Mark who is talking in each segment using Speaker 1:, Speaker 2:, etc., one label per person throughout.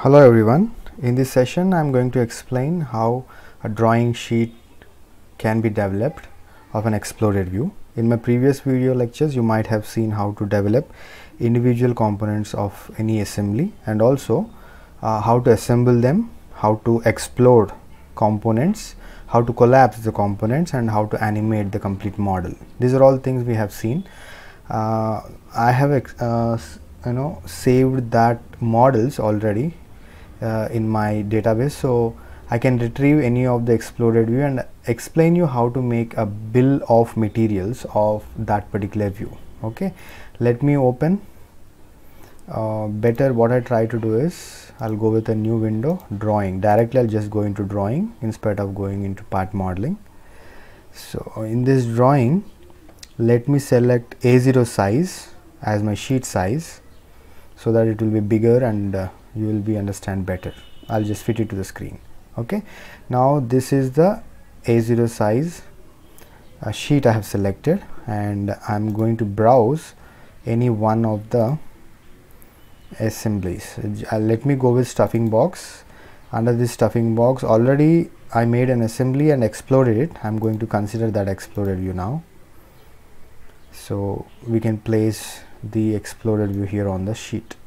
Speaker 1: Hello everyone. In this session I am going to explain how a drawing sheet can be developed of an exploded view. In my previous video lectures you might have seen how to develop individual components of any assembly and also how to assemble them, how to explode components, how to collapse the components and how to animate the complete model. These are all things we have seen. I have saved that models already in my database, so I can retrieve any of the exploded view and explain you how to make a bill of materials of that particular view. Okay, let me open. Better what I try to do is I'll go with a new window, drawing. Directly I'll just go into drawing instead of going into part modeling. So in this drawing, let me select A0 size as my sheet size so that it will be bigger and you will be understand better. I'll just fit it to the screen. Okay, now this is the A0 size sheet I have selected and I'm going to browse any one of the assemblies. Let me go with stuffing box. Under this stuffing box already I made an assembly and exploded it. I'm going to consider that exploded view now. So we can place the exploded view here on the sheet,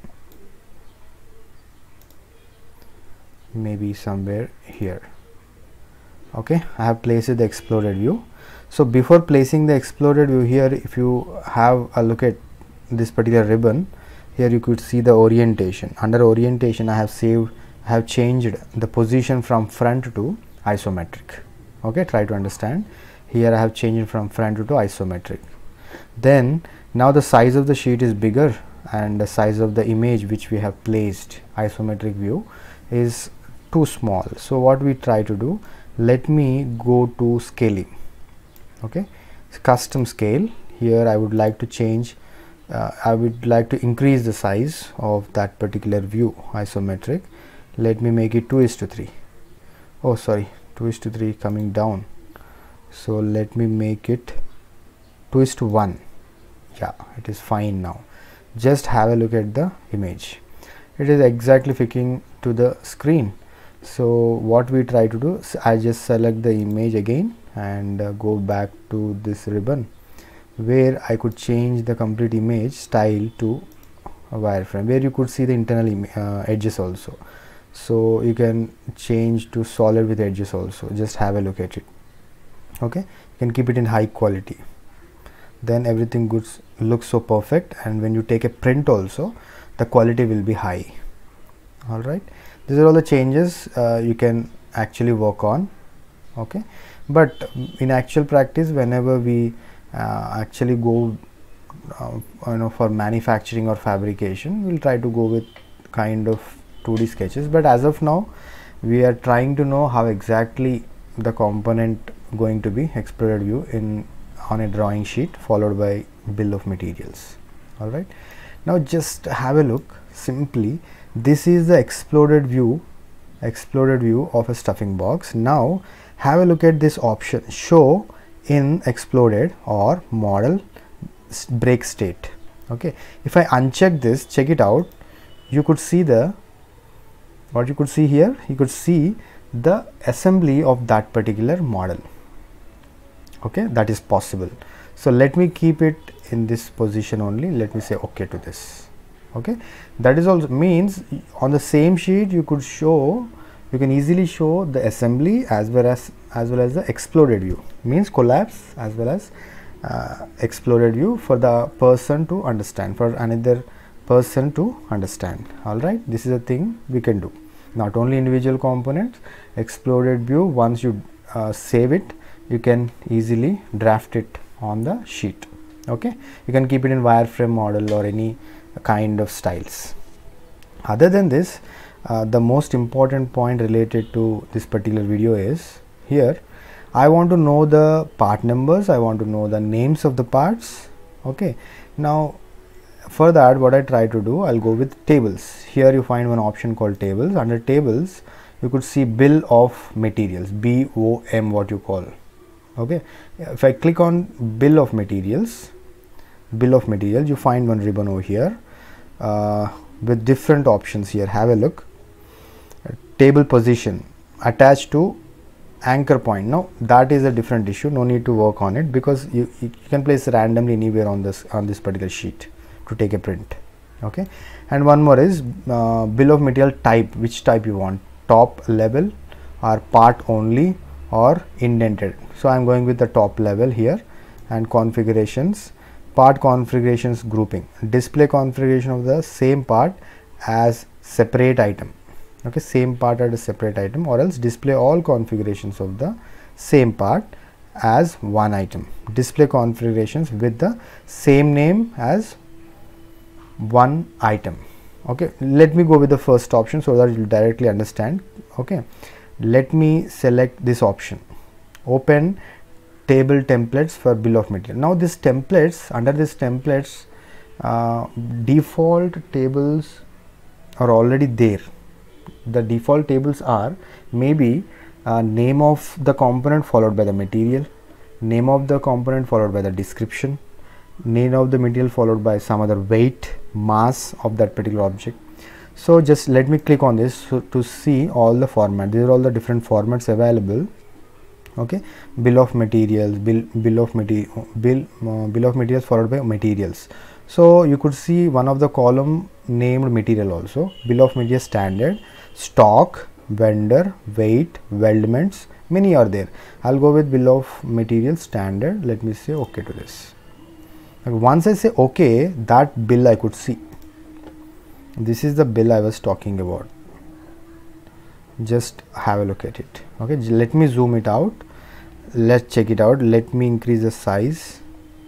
Speaker 1: maybe somewhere here. Okay, I have placed the exploded view. So before placing the exploded view here, if you have a look at this particular ribbon here, you could see the orientation. Under orientation I have changed the position from front to isometric. Okay, try to understand. Here I have changed from front to isometric. Then now the size of the sheet is bigger and the size of the image which we have placed isometric view is too small. So what we try to do, let me go to scaling. Okay, custom scale. Here I would like to change, I would like to increase the size of that particular view isometric. Let me make it 2:3. Oh sorry, 2:3 coming down. So let me make it 2:1. Yeah, it is fine now. Just have a look at the image. It is exactly fitting to the screen. So what we try to do, I just select the image again and go back to this ribbon where I could change the complete image style to a wireframe, where you could see the internal edges also. So you can change to solid with edges also. Just have a look at it. Okay, you can keep it in high quality. Then everything looks so perfect, and when you take a print also the quality will be high. All right, these are all the changes you can actually work on. Okay, but in actual practice, whenever we actually go for manufacturing or fabrication, we'll try to go with kind of 2D sketches, but as of now we are trying to know how exactly the component going to be exploded view on a drawing sheet followed by bill of materials. All right, now just have a look. Simply, this is the exploded view of a stuffing box. Now have a look at this option, show in exploded or model break state. Okay, if I uncheck this, check it out, you could see what you could see here, you could see the assembly of that particular model. Okay, that is possible. So let me keep it in this position only. Let me say okay to this. Okay, that is also means on the same sheet you can easily show the assembly as well as the exploded view, means collapse as well as exploded view for the person to understand, for another person to understand. All right, this is a thing we can do. Not only individual components, exploded view, once you save it, you can easily draft it on the sheet. Okay, you can keep it in wireframe model or any kind of styles. Other than this, the most important point related to this particular video is here I want to know the part numbers, I want to know the names of the parts. Okay, now for that what I try to do, I'll go with tables. Here you find one option called tables. Under tables you could see bill of materials, BOM what you call. Okay, if I click on bill of materials, you find one ribbon over here with different options here. Have a look. table position attached to anchor point. Now that is a different issue, no need to work on it, because you can place randomly anywhere on this particular sheet to take a print. Okay, and one more is bill of material type, which type you want, top level or part only or indented. So I am going with the top level here. And configurations, part configurations grouping, display configuration of the same part as separate item. Okay, same part as a separate item, or else display all configurations of the same part as one item. Display configurations with the same name as one item. Okay, let me go with the first option so that you will directly understand. Okay, let me select this option, open table templates for bill of material. Now this templates, under this templates, default tables are already there. The default tables are maybe name of the component followed by the material, name of the component followed by the description, name of the material followed by some other weight, mass of that particular object. So just let me click on this to see all the format. These are all the different formats available. Okay, bill of materials, bill of materials followed by materials. So you could see one of the column named material also, bill of material standard, stock, vendor, weight, weldments, many are there. I'll go with bill of materials standard. Let me say okay to this. Once I say okay, that bill I could see. This is the bill I was talking about. Just have a look at it. Okay, let me zoom it out. Let's check it out. Let me increase the size.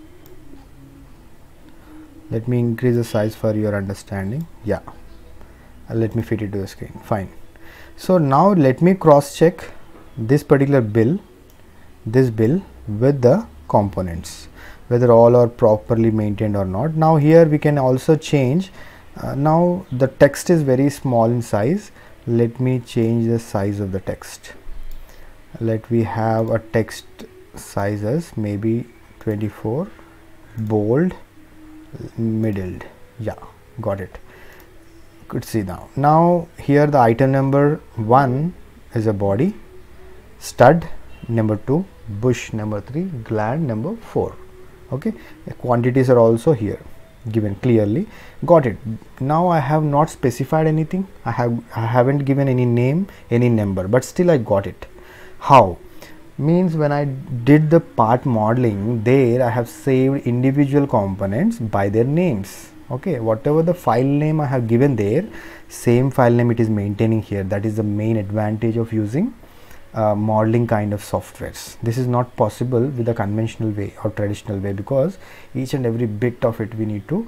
Speaker 1: Let me increase the size for your understanding. Yeah, let me fit it to the screen. Fine. So now let me cross check this particular bill, this bill with the components, whether all are properly maintained or not. Now here we can also change. Now the text is very small in size. Let me change the size of the text. Let we have a text sizes maybe 24, bold, middled. Yeah, got it. Could see now. Now here the item number 1 is a body, stud number 2, bush number 3, gland number 4. Okay, the quantities are also here given clearly. Got it. Now I have not specified anything. I haven't given any name, any number, but still I got it. How? Means when I did the part modeling, there I have saved individual components by their names. Okay, whatever the file name I have given there, same file name it is maintaining here. That is the main advantage of using modeling kind of softwares. This is not possible with the conventional way or traditional way, because each and every bit of it we need to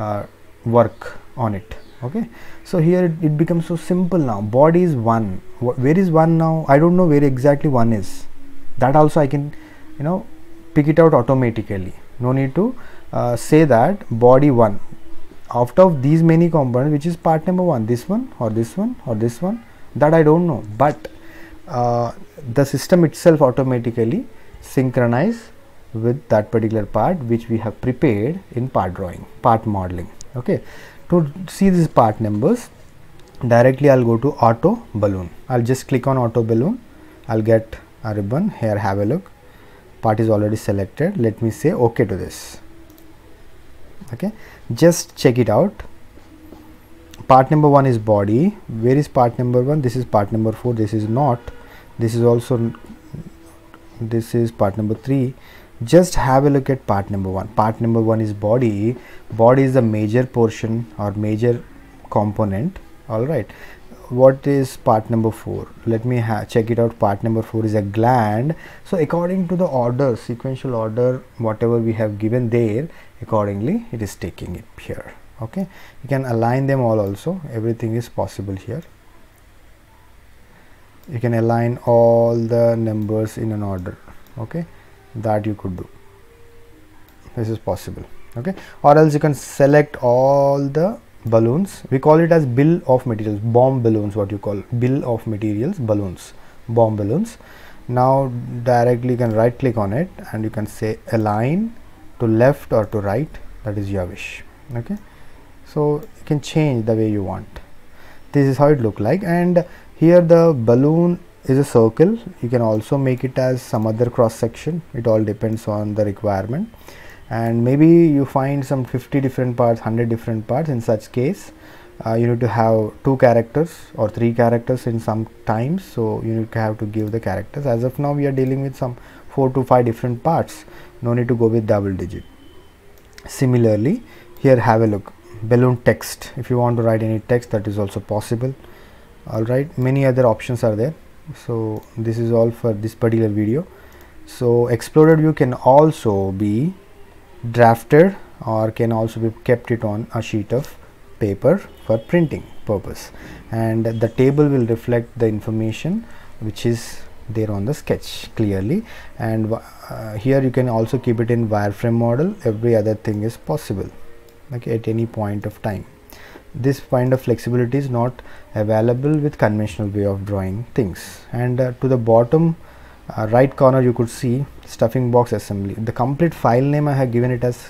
Speaker 1: work on it. Okay, so here it becomes so simple now. Body is 1. Where is 1 now? I don't know where exactly 1 is. That also I can, pick it out automatically. No need to say that body 1. Out of these many components, which is part number 1, this one or this one or this one, that I don't know. But the system itself automatically synchronize with that particular part which we have prepared in part drawing, part modeling. Okay, to see these part numbers directly I'll go to auto balloon. I'll just click on auto balloon. I'll get a ribbon here. Have a look. Part is already selected. Let me say okay to this. Okay, just check it out. Part number 1 is body. Where is part number 1? This is part number 4. This is not. This is also, this is part number 3. Just have a look at part number 1. Part number 1 is body. Body is the major portion or major component. All right. What is part number 4? Let me check it out. Part number 4 is a gland. So according to the order, sequential order, whatever we have given there, accordingly it is taking it here. Okay, you can align them all also. Everything is possible here. You can align all the numbers in an order. Okay, that you could do. This is possible. Okay, or else you can select all the balloons. We call it as bill of materials, bomb balloons, what you call bill of materials, balloons, bomb balloons. Now directly you can right click on it and you can say align to left or to right. That is your wish. Okay, so you can change the way you want. This is how it look like. And Here the balloon is a circle. You can also make it as some other cross section. It all depends on the requirement. And maybe you find some 50 different parts, 100 different parts. In such case, you need to have 2 characters or 3 characters in some times, so you need to have to give the characters. As of now we are dealing with some 4 to 5 different parts, no need to go with double digit. Similarly, here have a look, balloon text. If you want to write any text, that is also possible. Alright, many other options are there. So this is all for this particular video. So exploded view can also be drafted or can also be kept it on a sheet of paper for printing purpose, and the table will reflect the information which is there on the sketch clearly. And here you can also keep it in wireframe model. Every other thing is possible, okay, at any point of time. This kind of flexibility is not available with conventional way of drawing things. And to the bottom right corner you could see stuffing box assembly. The complete file name I have given it as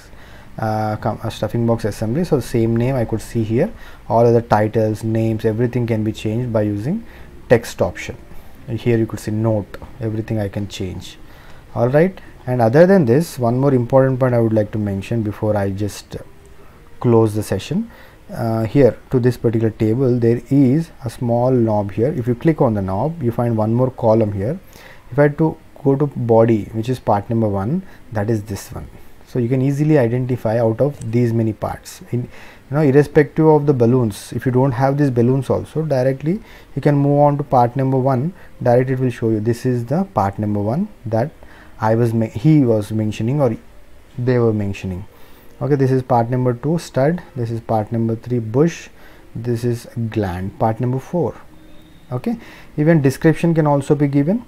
Speaker 1: a stuffing box assembly, so same name I could see here. All other titles, names, everything can be changed by using text option. And here you could see note, everything I can change. Alright, and other than this, one more important point I would like to mention before I just close the session. Here to this particular table there is a small knob here. If you click on the knob, you find one more column here. If I had to go to body, which is part number 1, that is this one. So you can easily identify out of these many parts. Irrespective of the balloons, if you don't have these balloons also, directly you can move on to part number 1. Directly it will show you this is the part number 1 that he was mentioning or they were mentioning. Okay, this is part number 2 stud, this is part number 3 bush, this is gland, part number 4. Okay, even description can also be given.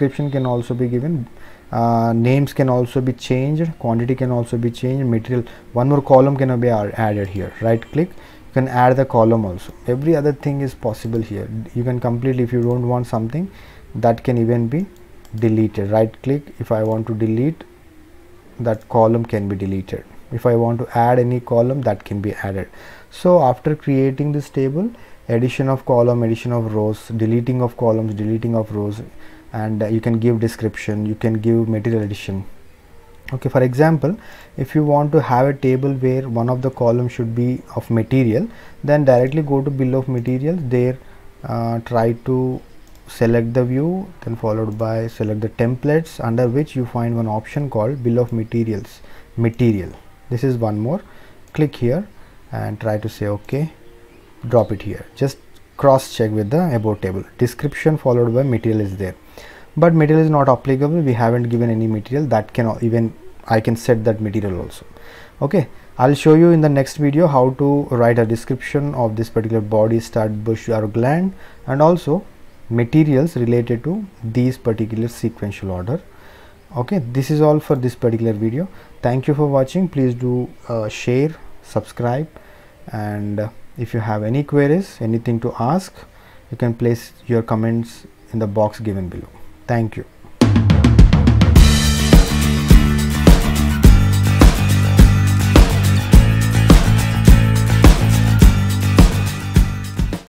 Speaker 1: Names can also be changed, quantity can also be changed, material, one more column can be added here. Right click, you can add the column also. Every other thing is possible here. You can completely, if you don't want something, that can even be deleted. Right click, if I want to delete, that column can be deleted. If I want to add any column, that can be added. So after creating this table, addition of column, addition of rows, deleting of columns, deleting of rows, and you can give description, you can give material addition. Okay, for example, if you want to have a table where one of the columns should be of material, then directly go to bill of materials. There try to select the view, then followed by select the templates, under which you find one option called bill of materials, material. This is one more. Click here and try to say OK, drop it here. Just cross check with the about table. Description followed by material is there, but material is not applicable. We haven't given any material. That can even I can set that material also. Okay, I'll show you in the next video how to write a description of this particular body, stud, bush or gland, and also materials related to these particular sequential order. Okay, this is all for this particular video. Thank you for watching. Please do share, subscribe, and if you have any queries, anything to ask, you can place your comments in the box given below. Thank you.